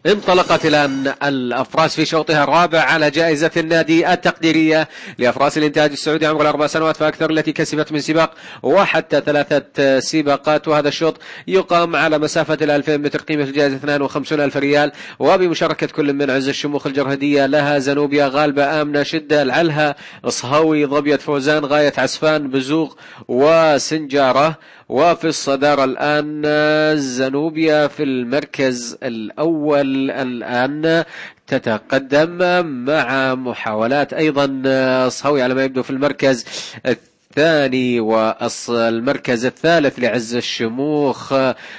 انطلقت الآن الأفراس في شوطها الرابع على جائزة النادي التقديرية لأفراس الإنتاج السعودي عمر 4 سنوات فأكثر التي كسبت من سباق وحتى 3 سباقات. وهذا الشوط يقام على مسافة 2000 متر، قيمة الجائزة 52,000 ريال، وبمشاركة كل من عز الشموخ الجرهدية، لها زنوبيا، غالبة، آمنة، شدة، العلها، صهوي، ظبية فوزان، غاية عسفان، بزوغ وسنجارة. وفي الصدارة الآن زنوبيا في المركز الأول الآن تتقدم مع محاولات أيضا صهوي على ما يبدو في المركز الثاني، والمركز الثالث لعز الشموخ،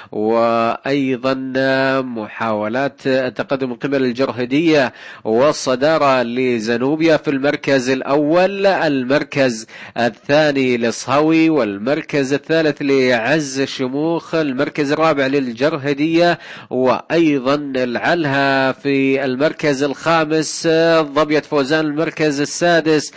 وأيضا محاولات التقدم من قبل الجرهدية، والصدارة لزنوبيا في المركز الأول، المركز الثاني لصهوي، والمركز الثالث لعز الشموخ، المركز الرابع للجرهدية، وأيضا العلها في المركز الخامس، ظبية فوزان المركز السادس،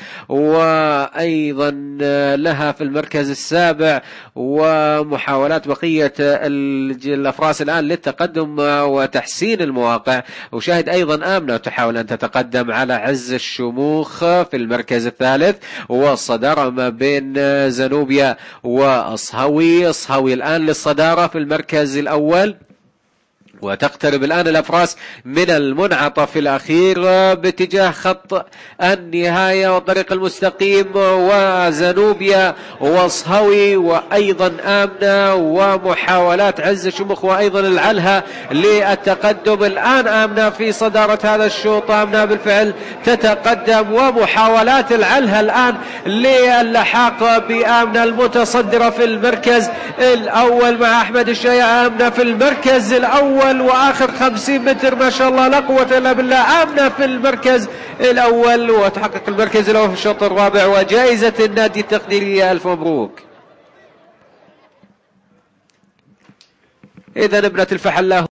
وأيضا لها في المركز السابع. ومحاولات بقية الأفراس الآن للتقدم وتحسين المواقع. وشاهد أيضا آمنة تحاول أن تتقدم على عز الشموخ في المركز الثالث، والصدارة ما بين زنوبيا وصهوي. صهوي الآن للصدارة في المركز الأول، وتقترب الآن الأفراس من المنعطف الأخير باتجاه خط النهاية والطريق المستقيم، وزنوبيا وصهوي وأيضا آمنة، ومحاولات عز الشموخ وأيضا العلها للتقدم. الآن آمنة في صدارة هذا الشوط، آمنة بالفعل تتقدم، ومحاولات العلها الآن للحاق بآمنة المتصدرة في المركز الأول مع أحمد الشيع. آمنة في المركز الأول واخر 50 متر، ما شاء الله لا قوة الا بالله، آمنة في المركز الاول، وتحقق المركز الاول في الشوط الرابع وجائزة النادي التقديرية. الف مبروك. اذا ابنة الفحلاء